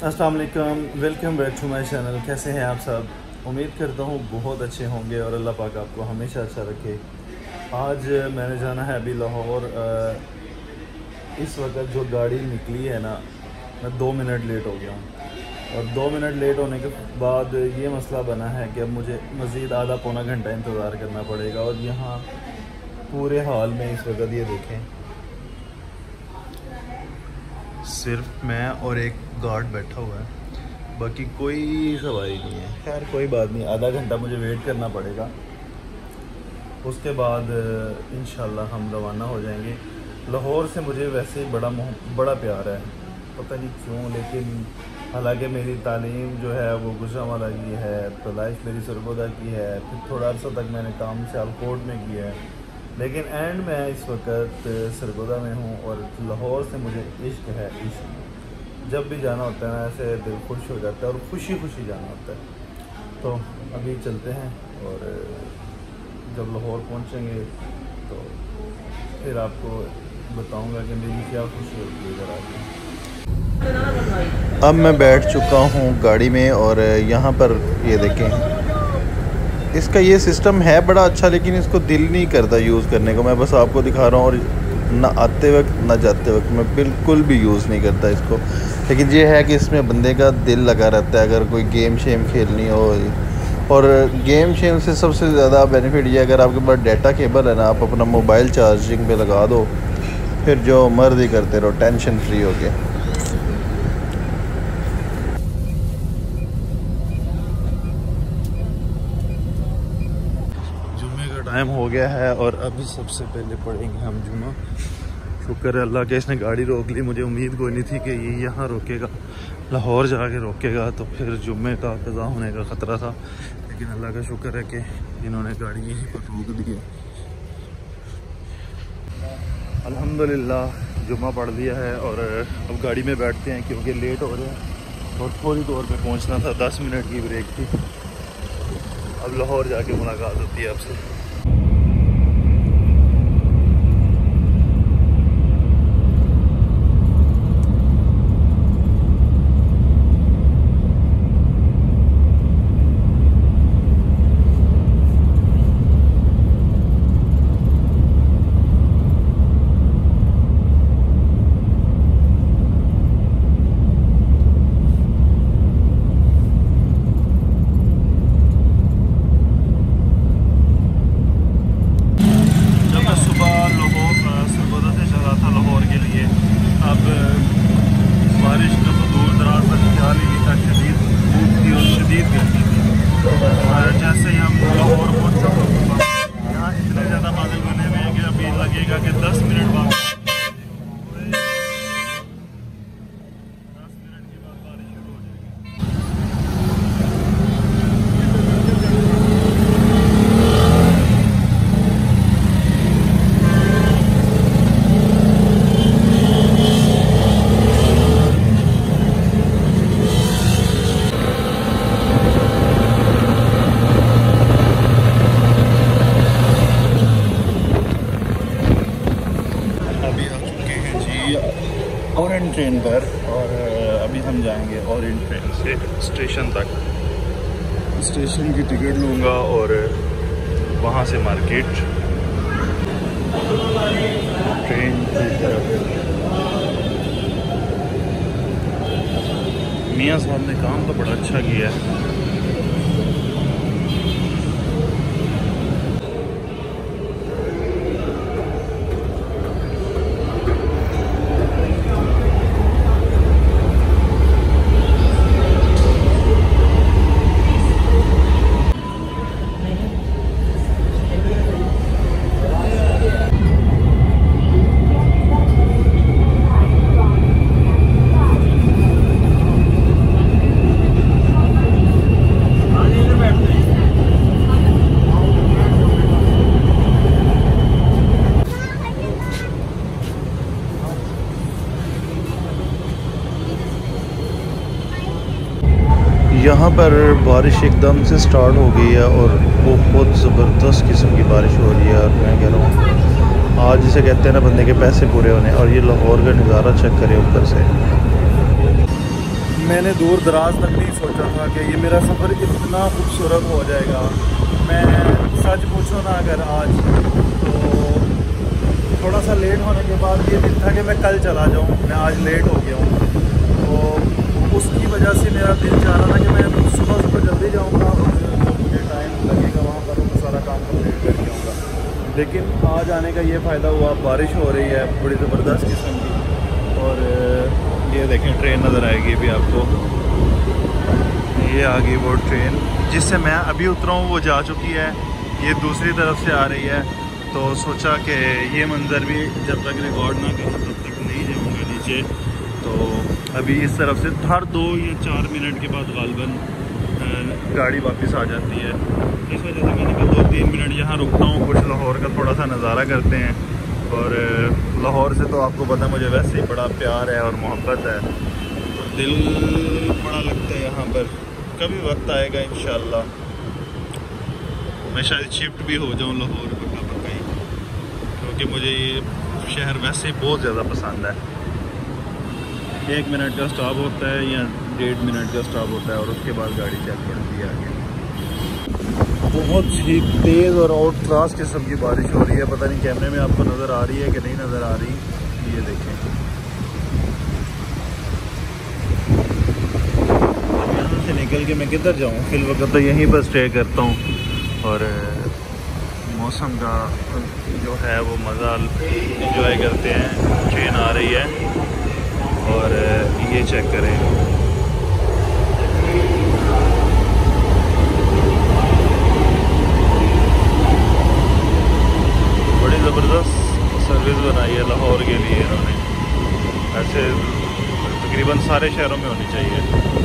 अस्सलाम वालेकुम, welcome back to my channel. कैसे हैं आप सब? उम्मीद करता हूँ बहुत अच्छे होंगे और अल्लाह पाक आपको हमेशा अच्छा रखे। आज मैंने जाना है अभी लाहौर। इस वक्त जो गाड़ी निकली है ना, मैं 2 मिनट लेट हो गया हूँ और 2 मिनट लेट होने के बाद ये मसला बना है कि अब मुझे मज़ीद आधा पौना घंटा इंतज़ार करना पड़ेगा। और यहाँ पूरे हाल में इस वक्त ये देखें, सिर्फ मैं और एक गार्ड बैठा हुआ है, बाकी कोई सवारी नहीं है। खैर कोई बात नहीं, आधा घंटा मुझे वेट करना पड़ेगा। उसके बाद इंशाल्लाह हम रवाना हो जाएंगे। लाहौर से मुझे वैसे बड़ा प्यार है, पता नहीं क्यों, लेकिन हालांकि मेरी तालीम जो है वो गुजरांवाला की है, पैदाइश मेरी सरगोदा की है, फिर थोड़ा अर्सा तक मैंने काम सियालकोट में किया है, लेकिन एंड में इस वक्त सरगोदा में हूँ। और लाहौर से मुझे इश्क है, इश्क। जब भी जाना होता है ना, ऐसे दिल खुश हो जाता है और खुशी खुशी जाना होता है। तो अभी चलते हैं और जब लाहौर पहुँचेंगे तो फिर आपको बताऊँगा कि मेरी क्या खुशी होती है इधर आके। अब मैं बैठ चुका हूँ गाड़ी में और यहाँ पर ये देखें, इसका ये सिस्टम है बड़ा अच्छा, लेकिन इसको दिल नहीं करता यूज़ करने को। मैं बस आपको दिखा रहा हूँ और ना आते वक्त ना जाते वक्त मैं बिल्कुल भी यूज़ नहीं करता इसको। लेकिन ये है कि इसमें बंदे का दिल लगा रहता है अगर कोई गेम शेम खेलनी हो। और गेम शेम से सबसे ज़्यादा बेनिफिट ये, अगर आपके पास डाटा केबल है ना, आप अपना मोबाइल चार्जिंग पे लगा दो, फिर जो मर्जी करते रहो, टेंशन फ्री हो गया। टाइम हो गया है और अभी सबसे पहले पढ़ेंगे हम जुमा। शुक्र है अल्लाह के, इसने गाड़ी रोक ली। मुझे उम्मीद कोई नहीं थी कि ये यहाँ रोकेगा, लाहौर जाके रोकेगा तो फिर जुम्मे का कज़ा होने का ख़तरा था, लेकिन अल्लाह का शुक्र है कि इन्होंने गाड़ी यहीं पर रोक दी है। अल्हम्दुलिल्लाह जुम्मा पढ़ लिया है और अब गाड़ी में बैठते हैं क्योंकि लेट हो रहे हैं और थोड़ी दूर पे पहुँचना था। 10 मिनट की ब्रेक थी। अब लाहौर जाके मुलाकात होती है आपसे। ओरेंट ट्रेन पर और अभी हम जाएंगे ओरेंट ट्रेन से स्टेशन तक। स्टेशन की टिकट लूँगा और वहाँ से मार्केट ट्रेन की तरफ। मियाँ साहब ने काम तो बड़ा अच्छा किया है। यहाँ पर बारिश एकदम से स्टार्ट हो गई है और बहुत ज़बरदस्त किस्म की बारिश हो रही है। और मैं कह रहा हूँ आज जिसे कहते हैं ना बंदे के पैसे पूरे होने। और ये लाहौर का नज़ारा चेक करें ऊपर से। मैंने दूर दराज तक नहीं सोचा था कि ये मेरा सफ़र इतना खूबसूरत हो जाएगा। मैं सच पूछूँ ना अगर आज तो थोड़ा सा लेट होने के बाद ये दिल था कि मैं कल चला जाऊँ, मैं आज लेट हो गया हूँ। तो उसकी वजह से मेरा दिल चाह रहा था कि मैं सुबह जल्दी जाऊँगा और जो मुझे टाइम लगेगा वहाँ पर मैं सारा काम कंप्लीट कर जाऊँगा। लेकिन आज आने का ये फ़ायदा हुआ, बारिश हो रही है बड़ी ज़बरदस्त किस्म की। और ये देखें ट्रेन नज़र आएगी अभी आपको, ये आ गई वो ट्रेन जिससे मैं अभी उतरा हूँ, वो जा चुकी है, ये दूसरी तरफ से आ रही है। तो सोचा कि ये मंज़र भी जब तक रिकॉर्ड ना करूँ तब तक नहीं जाऊँगा नीचे। तो अभी इस तरफ से हर 2 या 4 मिनट के बाद गालबन गाड़ी वापस आ जाती है। इस वजह से मैंने कहा 2-3 मिनट यहाँ रुकता हूँ, कुछ लाहौर का थोड़ा सा नज़ारा करते हैं। और लाहौर से तो आपको पता मुझे वैसे ही बड़ा प्यार है और मोहब्बत है, तो दिल बड़ा लगता है यहाँ पर। कभी वक्त आएगा इंशाल्लाह मैं शायद शिफ्ट भी हो जाऊँ लाहौर पक्का ही, क्योंकि मुझे ये शहर वैसे ही बहुत ज़्यादा पसंद है। 1 मिनट का स्टॉप होता है या 1.5 मिनट का स्टॉप होता है और उसके बाद गाड़ी चल पड़ती है आगे। बहुत ही तेज़ और आउट क्लास किस्म की बारिश हो रही है। पता नहीं कैमरे में आपको नज़र आ रही है कि नहीं नज़र आ रही, ये देखें। यहाँ से निकल के मैं किधर जाऊँ, फिल वक्त तो यहीं पर स्टे करता हूँ और मौसम का जो है वो मज़ा इंजॉय करते हैं। ट्रेन आ रही है और ये चेक करें, बड़ी ज़बरदस्त सर्विस बनाई है लाहौर के लिए इन्होंने। ऐसे तकरीबन सारे शहरों में होनी चाहिए।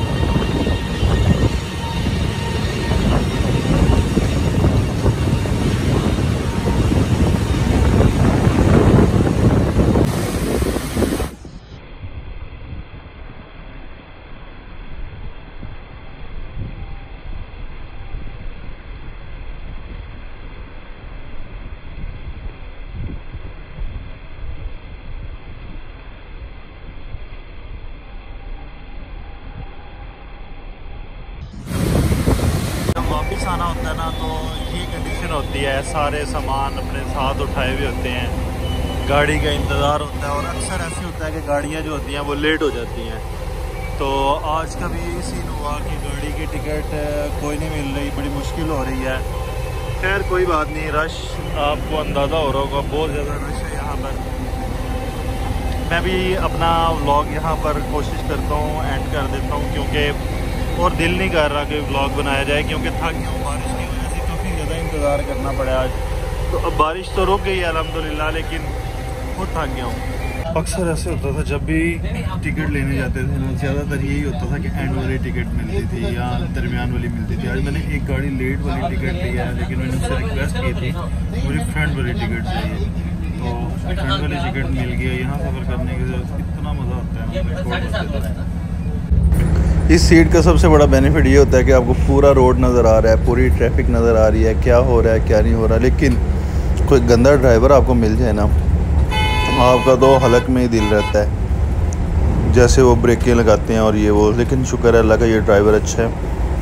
वापस आना होता है ना तो ये कंडीशन होती है, सारे सामान अपने साथ उठाए हुए होते हैं, गाड़ी का इंतज़ार होता है और अक्सर ऐसे होता है कि गाड़ियाँ जो होती हैं वो लेट हो जाती हैं। तो आज का भी यही सीन हुआ कि गाड़ी की टिकट कोई नहीं मिल रही, बड़ी मुश्किल हो रही है। खैर कोई बात नहीं, रश आपको अंदाज़ा हो रहा होगा, बहुत ज़्यादा रश है यहाँ पर। मैं भी अपना व्लॉग यहाँ पर कोशिश करता हूँ एंड कर देता हूँ, क्योंकि और दिल नहीं कर रहा कि व्लॉग बनाया जाए, क्योंकि थक गया हूँ। बारिश की वजह से काफ़ी ज़्यादा इंतज़ार करना पड़ा आज। तो अब बारिश तो रुक गई है अल्हम्दुलिल्लाह, लेकिन बहुत थक गया हूँ। अक्सर ऐसे होता था जब भी टिकट लेने जाते थे ना, ज़्यादातर यही होता था कि एंड वाली टिकट मिलती थी या दरमियान वाली मिलती थी। आज मैंने एक गाड़ी लेट वाली टिकट ली है, लेकिन मैंने उससे रिक्वेस्ट की थी मुझे फ्रंट वाली टिकट चाहिए, तो फ्रंट वाली टिकट मिल गई। यहाँ सफ़र करने के इतना मज़ा आता है। इस सीट का सबसे बड़ा बेनिफिट ये होता है कि आपको पूरा रोड नज़र आ रहा है, पूरी ट्रैफिक नज़र आ रही है, क्या हो रहा है क्या नहीं हो रहा। लेकिन कोई गंदा ड्राइवर आपको मिल जाए ना, आपका तो हलक में ही दिल रहता है, जैसे वो ब्रेकें लगाते हैं और ये वो। लेकिन शुक्र है अल्लाह का ये ड्राइवर अच्छा है,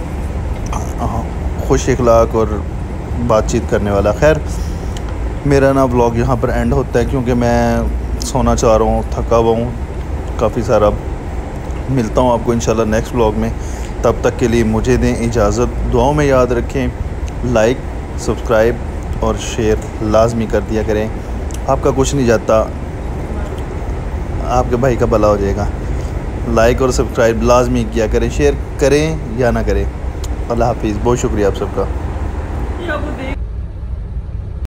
खुश इखलाक और बातचीत करने वाला। खैर मेरा ना व्लॉग यहाँ पर एंड होता है, क्योंकि मैं सोना चाह रहा हूँ, थका हुआ हूँ काफ़ी सारा। मिलता हूँ आपको इंशाल्लाह नेक्स्ट व्लॉग में, तब तक के लिए मुझे दें इजाज़त। दुआओं में याद रखें, लाइक सब्सक्राइब और शेयर लाजमी कर दिया करें, आपका कुछ नहीं जाता, आपके भाई का भला हो जाएगा। लाइक और सब्सक्राइब लाजमी किया करें, शेयर करें या ना करें। अल्लाह हाफिज़, बहुत शुक्रिया आप सबका।